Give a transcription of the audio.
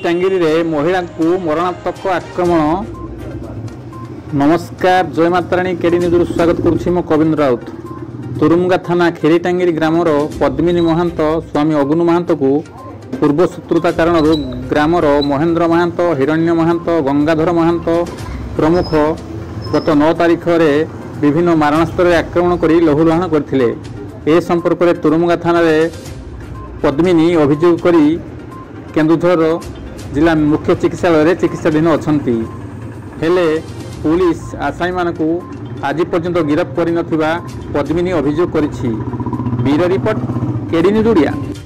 टांगिरी रे महिला को मरणात्मक आक्रमण। नमस्कार, जय माताराणी केडी न्यूज स्वागत करुछि मो कविंद्र राउत। तुरुमुगा थाना खेरी टांगिरी ग्रामर पद्मिनी महंत स्वामी अगुनु महंत को पूर्व शत्रुता कारण ग्रामर महेंद्र महंत, हिरण्य महंत, गंगाधर महंत प्रमुख गत 9 तारिख में विभिन्न मारणास्त्र आक्रमण कर लहुलुहाण करथिले। ए संपर्क में तुरुमुगा थाना पद्मिनी अभियोग करी केन्दुझर जिला मुख्य चिकित्सालय चिकित्साधीन अच्छा हेले पुलिस आसामी मानकु आज पर्यंत गिरफ्त कर पद्मिनी अभियोग करिछि। Bureau report KD news Odia.